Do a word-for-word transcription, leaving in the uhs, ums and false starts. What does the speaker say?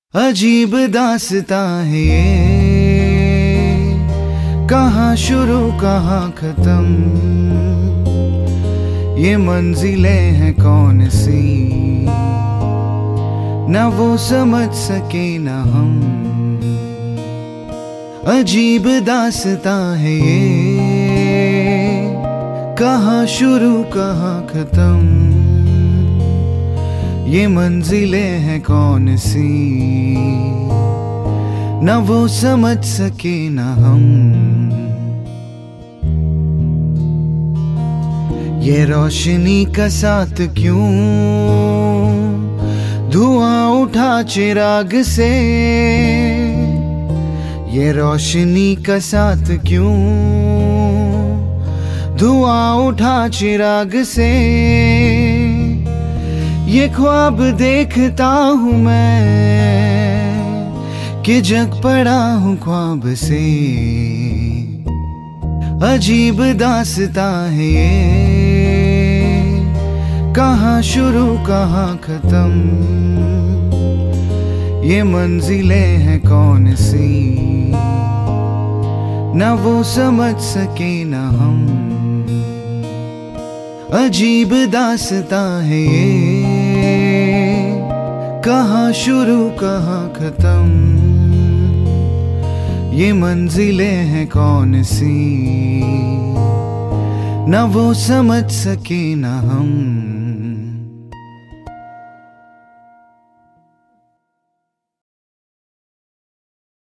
अजीब दास्तां है ये, कहाँ शुरू कहाँ खत्म, ये मंजिलें हैं कौन सी, ना वो समझ सके ना हम। अजीब दास्तां है ये, कहाँ शुरू कहाँ खत्म, ये मंजिलें हैं कौन सी, ना वो समझ सके ना हम। ये रोशनी का साथ क्यों धुआं उठा चिराग से, ये रोशनी का साथ क्यों धुआं उठा चिराग से। ये ख्वाब देखता हूँ मैं कि जग पड़ा हूँ ख्वाब से। अजीब दास्तां है ये, कहाँ शुरू कहाँ खत्म, ये मंजिलें हैं कौन सी, ना वो समझ सके ना हम। अजीब दास्तां है ये, कहाँ शुरू कहाँ खत्म, ये मंजिलें हैं कौन सी, ना वो समझ सके ना हम।